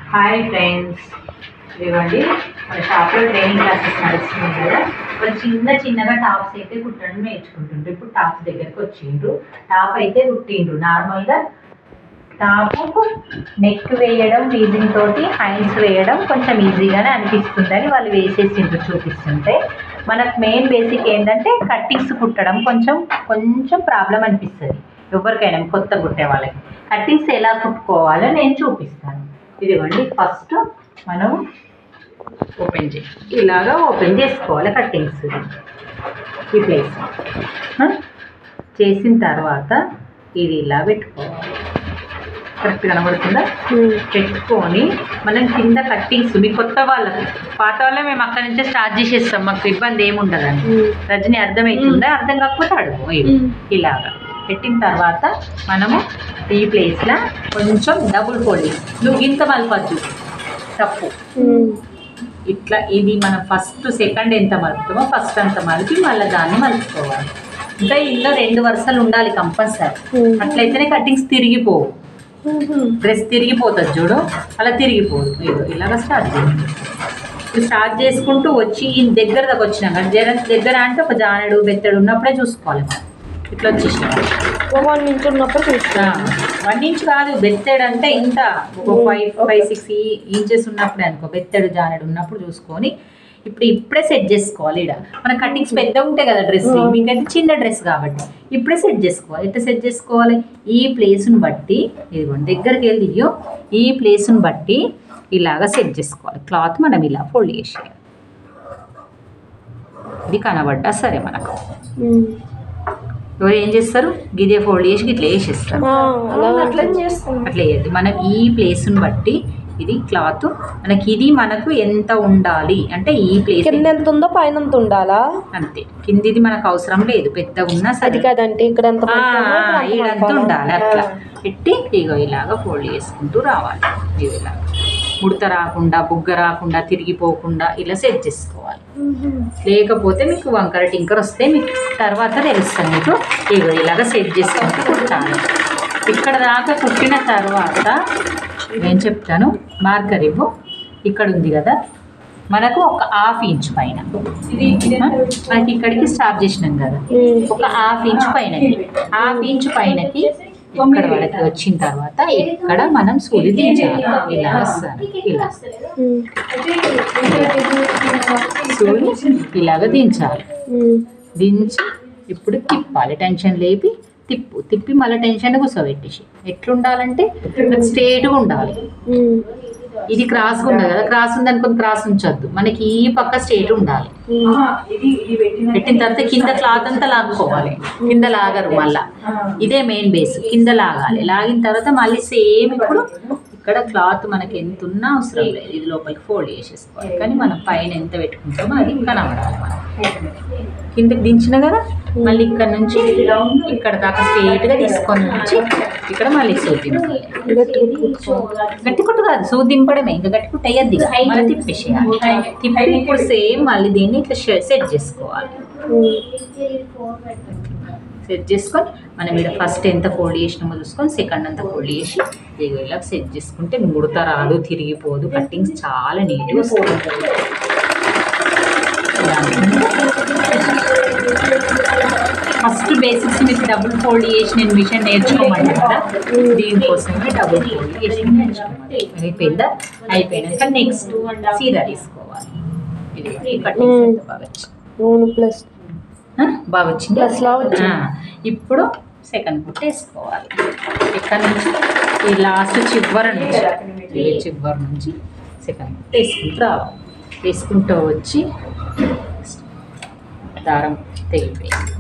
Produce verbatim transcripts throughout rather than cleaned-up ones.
Hi friends, ఇవ్వండి మన షాప్లో ట్రైనింగ్ క్లాసెస్ నడుస్తున్నాయి కదా. వాళ్ళు చిన్న చిన్నగా టాప్స్ అయితే కుట్టడం నేర్చుకుంటుండ్రు. ఇప్పుడు టాప్స్ దగ్గరకు వచ్చిండ్రు. టాప్ అయితే కుట్టిండ్రు. నార్మల్గా టాప్ నెక్ వేయడం వీజింగ్ తోటి హైన్స్ వేయడం కొంచెం ఈజీగానే అనిపిస్తుందని వాళ్ళు వేసేసిండ్రు చూపిస్తుంటే. మనకు మెయిన్ బేసిక్ ఏంటంటే కట్టింగ్స్ కుట్టడం కొంచెం కొంచెం ప్రాబ్లం అనిపిస్తుంది ఎవరికైనా కొత్త కుట్టే వాళ్ళకి. కట్టింగ్స్ ఎలా కుట్టుకోవాలో నేను చూపిస్తాను. ఇదిగోండి, ఫస్ట్ మనం ఓపెన్ చే ఇలాగా ఓపెన్ చేసుకోవాలి కట్టింగ్స్ ఈ ప్లేస్. చేసిన తర్వాత ఇది ఇలా పెట్టుకోవాలి. కరెక్ట్ కనబడుతుందా? పెట్టుకొని మనం కింద కట్టింగ్స్ మీ కొత్త వాళ్ళకి, పాత వాళ్ళే మేము అక్కడి నుంచే స్టార్ట్ చేసేస్తాం, మాకు ఇబ్బంది ఏముండదండి. రజని అర్థమవుతుందా? అర్థం కాకపోతే అడుగు. ఇలాగా పెట్టిన తర్వాత మనము ఈ ప్లేస్లో కొంచెం డబుల్ ఫోల్డింగ్. నువ్వు గింత మలపద్దు, తప్పు. ఇట్లా ఇది మనం ఫస్ట్ సెకండ్ ఎంత మలుపుతామో ఫస్ట్ అంత మలిపి మళ్ళీ దాన్ని మలుపుకోవాలి. ఇంకా ఇందులో రెండు వరుసలు ఉండాలి కంపల్సరీ. అట్లయితేనే కటింగ్స్ తిరిగిపోవు. డ్రెస్ తిరిగిపోతుంది చూడు, అలా తిరిగిపోదు. ఇదో ఇలాగ స్టార్ట్ చేయండి. స్టార్ట్ చేసుకుంటూ వచ్చి ఈ దగ్గర దాకా వచ్చినాక జర దగ్గర అంటే ఒక జానడు బెత్తడు ఉన్నప్పుడే చూసుకోవాలి. ఇట్లా వచ్చేసినాం వన్ ఇంచ్ ఉన్నప్పుడు చూస్తా. వన్ ఇంచ్ కాదు, బెత్తెడు అంటే ఇంత ఒక ఫైవ్ ఫైవ్ సిక్స్ ఇంచెస్ ఉన్నప్పుడే అనుకో. బెత్తెడు జానడు ఉన్నప్పుడు చూసుకొని ఇప్పుడు ఇప్పుడే సెట్ చేసుకోవాలి. ఇక్కడ మన కటింగ్స్ పెద్ద ఉంటాయి కదా డ్రెస్, మీకైతే చిన్న డ్రెస్ కాబట్టి ఇప్పుడే సెట్ చేసుకోవాలి. ఎట్లా సెట్ చేసుకోవాలి? ఈ ప్లేస్ని బట్టి ఇదిగోండి దగ్గరికి వెళ్ళి ఈ ప్లేస్ని బట్టి ఇలాగా సెట్ చేసుకోవాలి. క్లాత్ మనం ఇలా ఫోల్డ్ చేసేయాలి. ఇది కనబడ్డా సరే మనకు. ఎవరు ఏం చేస్తారు? గిదే ఫోల్డ్ చేసి ఇట్లా వేసేస్తారు. అట్లా అట్లా వేయద్దు. మనం ఈ ప్లేస్ని బట్టి ఇది క్లాత్ మనకి ఇది మనకు ఎంత ఉండాలి అంటే ఈ ప్లేస్ కింద ఎంత ఉందో పైన ఎంత ఉండాలా అంతే. కిందిది మనకు అవసరం లేదు, పెద్ద ఉన్నా సరే కదంటే ఇక్కడ ఈడంతా ఉండాలి. అట్లా పెట్టి ఇగో ఇలాగా ఫోల్డ్ చేసుకుంటూ రావాలి. ఇది ఇలాగా ముడత రాకుండా బుగ్గ రాకుండా తిరిగిపోకుండా ఇలా సెట్ చేసుకోవాలి. లేకపోతే మీకు వంకర టింకర్ వస్తే మీకు తర్వాత తెలుస్తుంది. మీకు ఇగో ఇలాగా సెట్ చేసుకుంటూ కుట్టాలి. ఇక్కడ దాకా కుట్టిన తర్వాత నేను చెప్తాను. మార్కర్ ఇవ్వు. ఇక్కడ ఉంది కదా మనకు ఒక హాఫ్ ఇంచ్ పైన, మనకి ఇక్కడికి స్టాప్ చేసినాం కదా, ఒక హాఫ్ ఇంచ్ పైనకి హాఫ్ ఇంచ్ పైనకి ఇక్కడ వరకు వచ్చిన తర్వాత ఇక్కడ మనం సూది దించాలి. ఇలా వస్తాను, ఇలా సూది ఇలాగ దించాలి. దించి ఇప్పుడు తిప్పాలి. టెన్షన్ లేపి తిప్పు తిప్పి మళ్ళీ టెన్షన్ కూర్చోబెట్టేసి ఎట్లుండాలంటే స్ట్రేట్గా ఉండాలి. ఇది క్రాస్గా ఉండదు కదా, క్రాస్ ఉంది అనుకుని క్రాస్ ఉంచొద్దు. మనకి ఈ పక్క స్ట్రేట్ ఉండాలి. పెట్టిన తర్వాత కింద క్లాత్ అంతా లాక్కోవాలి. కింద లాగరు మళ్ళా, ఇదే మెయిన్ బేస్. కింద లాగాలి. లాగిన తర్వాత మళ్ళీ సేమ్ ఇప్పుడు ఇక్కడ క్లాత్ మనకి ఎంత ఉన్నా అవసరం లేదు, ఇది లోపలికి ఫోల్డ్ చేసేసుకోవాలి. కానీ మనం పైన ఎంత పెట్టుకుంటామో అది కనబడాలి. మనం కిందకి దించిన కదా, మళ్ళీ ఇక్కడ నుంచి ఇక్కడ దాకా స్ట్రేట్గా తీసుకొని వచ్చి ఇక్కడ మళ్ళీ సూది దింపాలి. గట్టి కుట్టు కాదు, సూది దింపడమే. ఇంకా గట్టి కుట్టు అయ్యద్ది, మళ్ళీ తిప్పేసేయాలి. తిప్పి ఇప్పుడు సేమ్ మళ్ళీ దీన్ని ఇట్లా సెట్ చేసుకోవాలి. సెట్ చేసుకొని మనం ఇక్కడ ఫస్ట్ ఎంత ఫోల్డ్ చేసినామో చూసుకొని సెకండ్ అంతా ఫోల్డ్ చేసి ఇలా సెట్ చేసుకుంటే ముడత రాదు, తిరిగిపోదు. కట్టింగ్స్ చాలా నీట్గా వస్తుంది. ఫస్ట్ బేసిక్స్ మీకు డబుల్ ఫోల్డ్ చేసి నేను మిషన్ నేర్చుకోమని కదా, దీనికోసమే డబుల్ ఫోల్డ్ చేసి నేర్చుకోమని. అయిపోయిందా? అయిపోయినాక నెక్స్ట్ సీదా తీసుకోవాలి. ఇది కట్టింగ్స్ ఎంత బాగా వచ్చింది, ప్లస్ బాగా వచ్చింది. ఇప్పుడు సెకండ్ కుట్టు వేసుకోవాలి. ఇక్కడ నుంచి ఈ లాస్ట్ చివరి నుంచి చివరి నుంచి సెకండ్ కుట్టు వేసుకుంటూ రావాలి. వేసుకుంటూ వచ్చి దారం తెగిపోయింది.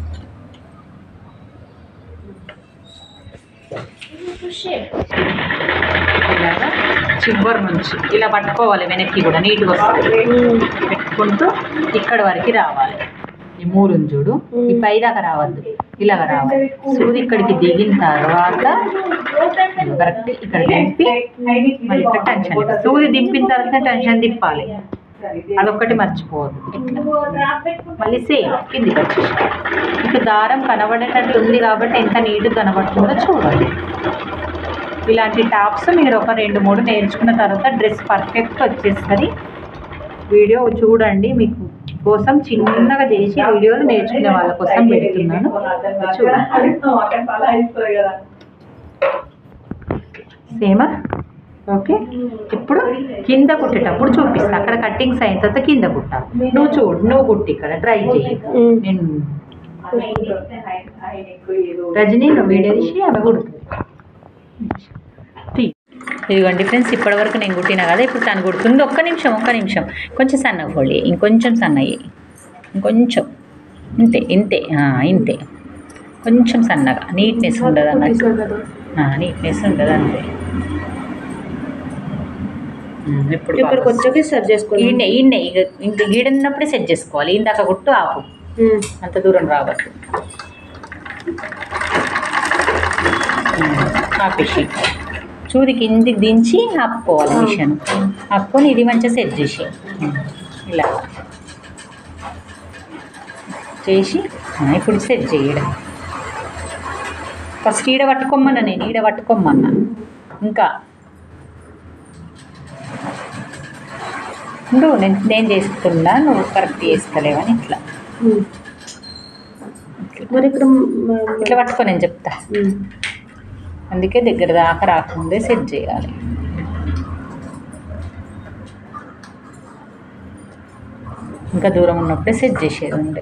ఇలాగా చివరి నుంచి ఇలా పట్టుకోవాలి. వెనక్కి కూడా నీట్గా వస్తుంది. పెట్టుకుంటూ ఇక్కడ వరకు రావాలి. ఈ మూడు చూడు, ఈ పైదాకా రావద్దు, ఇలాగ రావాలి. సూది ఇక్కడికి దిగిన తర్వాత కరెక్ట్ ఇక్కడ దింపి మళ్ళీ ఇక్కడ టెన్షన్. సూది దింపిన తర్వాత టెన్షన్ తిప్పాలి, అదొక్కటి మర్చిపోవద్దు. ఇట్లా మళ్ళీ సేమ్ కిందికి వచ్చేసి ఇక దారం కనబడేటట్టు ఉంది కాబట్టి ఎంత నీట్గా కనబడుతుందో చూడాలి. ఇలాంటి టాప్స్ మీరు ఒక రెండు మూడు నేర్చుకున్న తర్వాత డ్రెస్ పర్ఫెక్ట్ వచ్చేస్తుంది. వీడియో చూడండి, మీకు కోసం చిన్నగా చేసి వీడియోలు నేర్చుకునే వాళ్ళ కోసం పెడుతున్నాను. సేమా ఓకే. ఇప్పుడు కింద కుట్టేటప్పుడు చూపిస్తా. అక్కడ కట్టింగ్స్ అయిన తర్వాత కింద కుట్టాలి. నువ్వు చూడు, నువ్వు కుట్టి ఇక్కడ ట్రై చేయి. నేను రజనీ నువ్వు వీడియో తీసి ఆమె కుడుతుంది. ఇదిగోండి ఫ్రెండ్స్, ఇప్పటివరకు నేను కుట్టినా కదా, ఇప్పుడు తను కుడుతుంది. ఒక్క నిమిషం ఒక్క నిమిషం కొంచెం సన్నగా ఫోల్డ్ చేయి, ఇంకొంచెం సన్నయ్యి, ఇంకొంచెం ఇంతే ఇంతే ఇంతే కొంచెం సన్నగా. నీట్నెస్ ఉండదు అన్నట్టు, నీట్నెస్ ఉండదు అంతే. ఇప్పుడు ఇక్కడికి వచ్చాక సెట్ చేసుకోవాలి. ఈయన ఈయన ఇక ఇంక గీడన్నప్పుడే సెట్ చేసుకోవాలి. ఇందాక కుట్టు ఆపు, అంత దూరం రావద్దు. ఆపేసి చూది కిందికి దించి ఆపుకోవాలి మిషన్. ఆపుకొని ఇది మంచిగా సెట్ చేసి ఇలా చేసి ఇప్పుడు సెట్ చేయడం. ఫస్ట్ ఈడ పట్టుకోమన్నా, నేను ఈడ పట్టుకోమన్నా. ఇంకా నువ్వు నేను నేను చేస్తున్నా, నువ్వు కరెక్ట్ చేస్తలేవని ఇట్లా మరి ఇక్కడ ఇట్లా పట్టుకో, నేను చెప్తా. అందుకే దగ్గర దాకా రాకముందే సెట్ చేయాలి. ఇంకా దూరం ఉన్నప్పుడే సెట్ చేసేది ఉండే.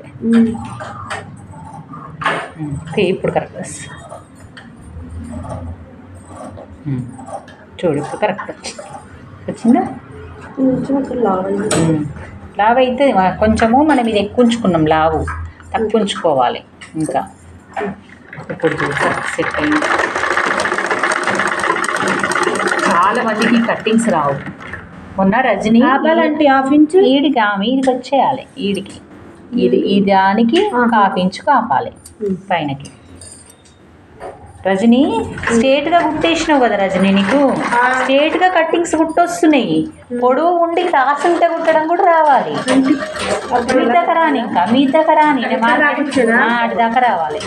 ఇప్పుడు కరెక్ట్ వస్తుంది. చూడు ఇప్పుడు కరెక్ట్ వచ్చింది. వచ్చిందా? లావు అయితే కొంచెము మనం ఇది ఎక్కువ ఉంచుకున్నాం, లావు తక్కువ ఉంచుకోవాలి. ఇంకా ఇప్పుడు చూసా సెట్ అయింది. చాలా మందికి కట్టింగ్స్ రావు. మొన్న రజనీ ఆపాలంటే హాఫ్ ఇంచ్ ఈడికి ఆమె ఈడికి వచ్చేయాలి. ఈడికి ఇది ఈ దానికి హాఫ్ ఇంచు కాపాలి పైనకి. రజనీ స్ట్రేట్గా కుట్టేసినావు కదా రజనీ, నీకు స్ట్రేట్గా కట్టింగ్స్ కుట్టొస్తున్నాయి. పొడవు ఉండి రాసుంటే కుట్టడం కూడా రావాలి. మీ దాకా రాని, ఇంకా మీ దాకా రాని, ఆడి దాకా రావాలి.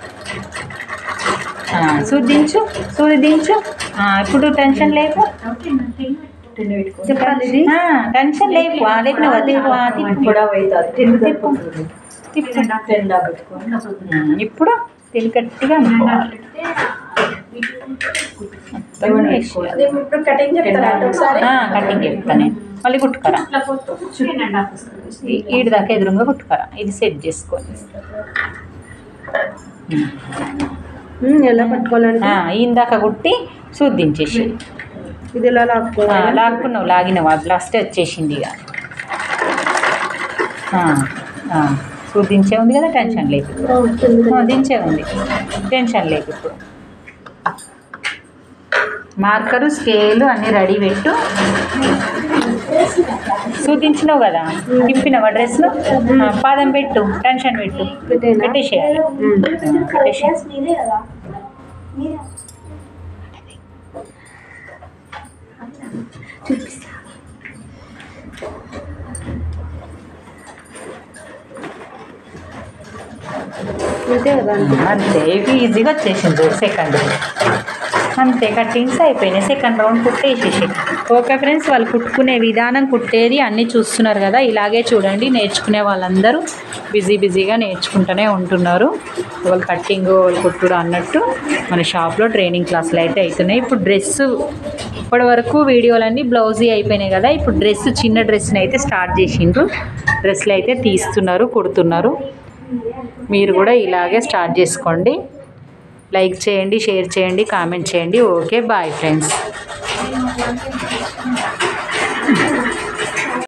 సూదించు సూదించు. ఇప్పుడు టెన్షన్ లేపు, టెన్షన్ లేపు. ఇప్పుడు తిని గట్టిగా అనుకోవాలి. కటింగ్ చెప్తాను, మళ్ళీ కుట్టుకరా. ఈడి దాకా ఎదురుగా కుట్టుకరా. ఇది సెట్ చేసుకోండి. ఎలా పట్టుకోవాలంటే ఇందాక కుట్టి శుద్ధించేసి ఇది ఎలా లాక్కోవాలి. లాక్కున్నావు, లాగినవు, అది లాస్ట్ వచ్చేసింది. ఇక శుద్ధించే ఉంది కదా, టెన్షన్ లేదు. దించే ఉంది, టెన్షన్ లేదు. ఇప్పుడు మార్కరు, స్కేలు అన్నీ రెడీ పెట్టు. శుద్ధించినావు కదా, తిప్పినావా డ్రెస్ను, పాదం పెట్టు, టెన్షన్ పెట్టు, పెట్టేసేయాలి. చూపిస్తా. అంతే, ఈజీగా వచ్చేసింది సెకండ్. అంతే, కట్టింగ్స్ అయిపోయినాయి. సెకండ్ రౌండ్ కుట్టేసేసి. ఓకే ఫ్రెండ్స్, వాళ్ళు కుట్టుకునే విధానం, కుట్టేది అన్నీ చూస్తున్నారు కదా. ఇలాగే చూడండి, నేర్చుకునే వాళ్ళందరూ బిజీ బిజీగా నేర్చుకుంటూనే ఉంటున్నారు. వాళ్ళు కట్టింగ్, వాళ్ళు కుట్టుడు అన్నట్టు మన షాప్లో ట్రైనింగ్ క్లాసులు అయితే అవుతున్నాయి. ఇప్పుడు డ్రెస్సు ఇప్పటి వరకు వీడియోలన్నీ బ్లౌజీ అయిపోయినాయి కదా. ఇప్పుడు డ్రెస్, చిన్న డ్రెస్ని అయితే స్టార్ట్ చేసిండ్రు. డ్రెస్సులు అయితే తీస్తున్నారు, కుడుతున్నారు. మీరు కూడా ఇలాగే స్టార్ట్ చేసుకోండి. లైక్ చేయండి, షేర్ చేయండి, కామెంట్ చేయండి. Okay, bye friends.